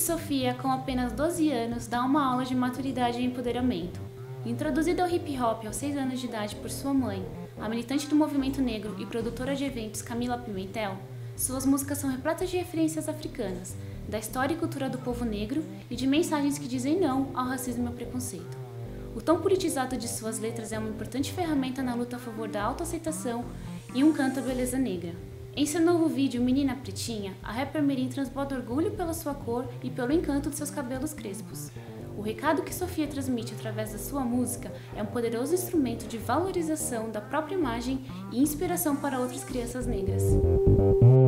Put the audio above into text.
Sofia, com apenas 12 anos, dá uma aula de maturidade e empoderamento. Introduzida ao hip hop aos 6 anos de idade por sua mãe, a militante do movimento negro e produtora de eventos Camila Pimentel, suas músicas são repletas de referências africanas, da história e cultura do povo negro e de mensagens que dizem não ao racismo e ao preconceito. O tom politizado de suas letras é uma importante ferramenta na luta a favor da autoaceitação e um canto à beleza negra. Em seu novo vídeo Menina Pretinha, a rapper Mirim transborda orgulho pela sua cor e pelo encanto de seus cabelos crespos. O recado que Sofia transmite através da sua música é um poderoso instrumento de valorização da própria imagem e inspiração para outras crianças negras.